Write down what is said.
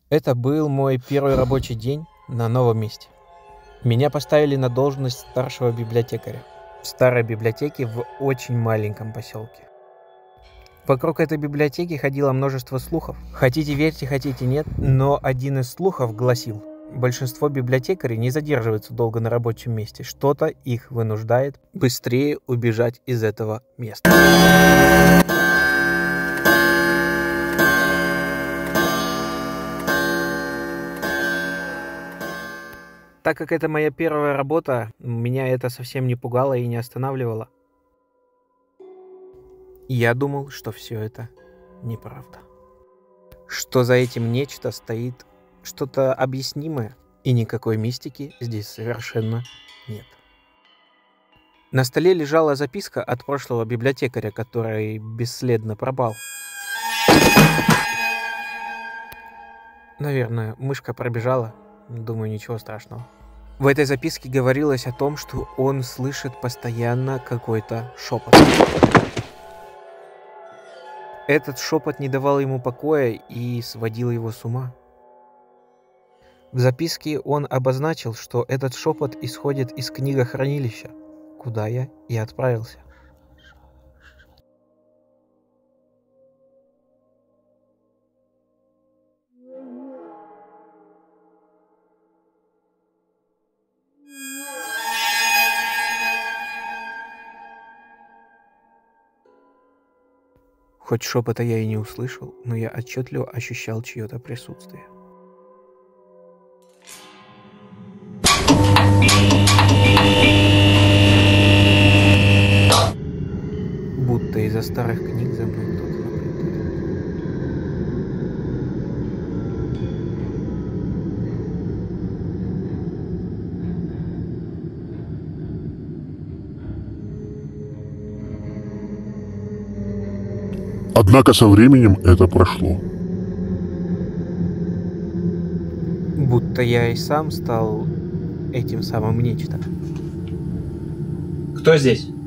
Это был мой первый рабочий день на новом месте. Меня поставили на должность старшего библиотекаря в старой библиотеке в очень маленьком поселке. Вокруг этой библиотеки ходило множество слухов. Хотите верьте, хотите нет, но один из слухов гласил: большинство библиотекарей не задерживаются долго на рабочем месте. Что-то их вынуждает быстрее убежать из этого места. Так как это моя первая работа, меня это совсем не пугало и не останавливало. Я думал, что все это неправда. Что за этим нечто стоит что-то объяснимое, и никакой мистики здесь совершенно нет. На столе лежала записка от прошлого библиотекаря, который бесследно пропал. Наверное, мышка пробежала. Думаю, ничего страшного. В этой записке говорилось о том, что он слышит постоянно какой-то шепот. Этот шепот не давал ему покоя и сводил его с ума. В записке он обозначил, что этот шепот исходит из книгохранилища, куда я и отправился. Хоть шепота я и не услышал, но я отчетливо ощущал чье-то присутствие. Будто из-за старых книг за мной кто-то наблюдает. Однако со временем это прошло. Будто я и сам стал этим самым нечто. Кто здесь?